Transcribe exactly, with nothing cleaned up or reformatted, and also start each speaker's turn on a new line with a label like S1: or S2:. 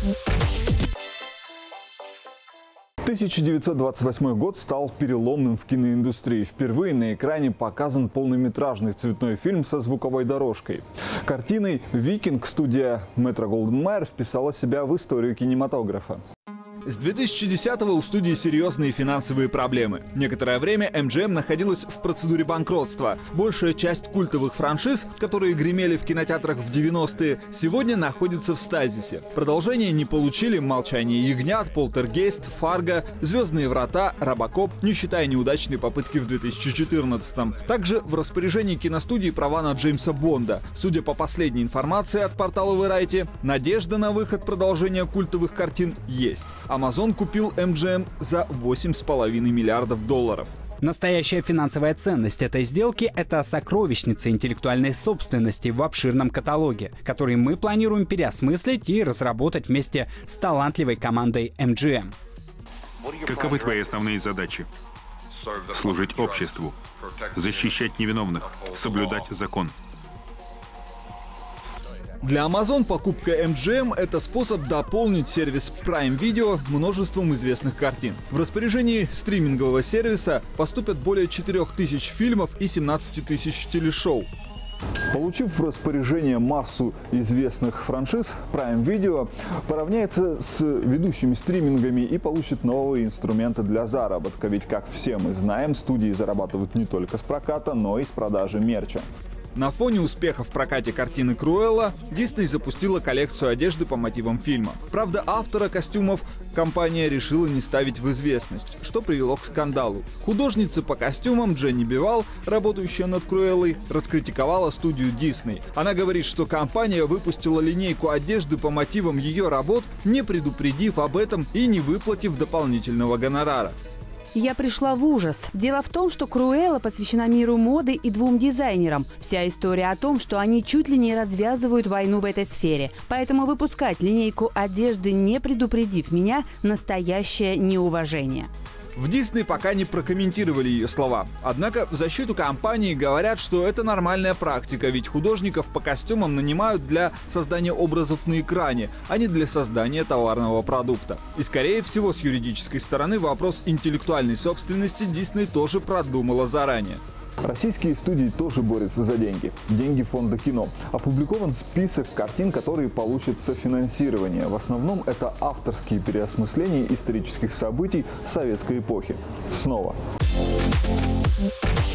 S1: тысяча девятьсот двадцать восьмой год стал переломным в киноиндустрии. Впервые на экране показан полнометражный цветной фильм со звуковой дорожкой. Картиной «Викинг» студия Метро-Голдвин-Майер вписала себя в историю кинематографа. С две тысячи десятого у студии серьезные финансовые проблемы. Некоторое время эм джи эм находилась в процедуре банкротства. Большая часть культовых франшиз, которые гремели в кинотеатрах в девяностые, сегодня находится в стазисе. Продолжение не получили «Молчание ягнят», «Полтергейст», «Фарго», «Звездные врата», «Робокоп», не считая неудачной попытки в две тысячи четырнадцатом. Также в распоряжении киностудии права на Джеймса Бонда. Судя по последней информации от портала Variety, надежда на выход продолжения культовых картин есть. Amazon купил эм джи эм за восемь с половиной миллиардов долларов.
S2: Настоящая финансовая ценность этой сделки – это сокровищница интеллектуальной собственности в обширном каталоге, который мы планируем переосмыслить и разработать вместе с талантливой командой эм джи эм.
S3: Каковы твои основные задачи? Служить обществу, защищать невиновных, соблюдать закон.
S1: Для Amazon покупка эм джи эм – это способ дополнить сервис Prime Video множеством известных картин. В распоряжении стримингового сервиса поступят более четырёх тысяч фильмов и семнадцати тысяч телешоу. Получив в распоряжение массу известных франшиз, Prime Video поравняется с ведущими стримингами и получит новые инструменты для заработка. Ведь, как все мы знаем, студии зарабатывают не только с проката, но и с продажи мерча. На фоне успеха в прокате картины «Круэлла» Disney запустила коллекцию одежды по мотивам фильма. Правда, автора костюмов компания решила не ставить в известность, что привело к скандалу. Художница по костюмам Дженни Бивал, работающая над «Круэллой», раскритиковала студию Disney. Она говорит, что компания выпустила линейку одежды по мотивам ее работ, не предупредив об этом и не выплатив дополнительного гонорара.
S4: Я пришла в ужас. Дело в том, что «Круэлла» посвящена миру моды и двум дизайнерам. Вся история о том, что они чуть ли не развязывают войну в этой сфере. Поэтому выпускать линейку одежды, не предупредив меня, настоящее неуважение.
S1: В Disney пока не прокомментировали ее слова. Однако в защиту компании говорят, что это нормальная практика, ведь художников по костюмам нанимают для создания образов на экране, а не для создания товарного продукта. И скорее всего с юридической стороны вопрос интеллектуальной собственности Disney тоже продумала заранее. Российские студии тоже борются за деньги. Деньги фонда кино. Опубликован список картин, которые получат софинансирование. В основном это авторские переосмысления исторических событий советской эпохи. Снова.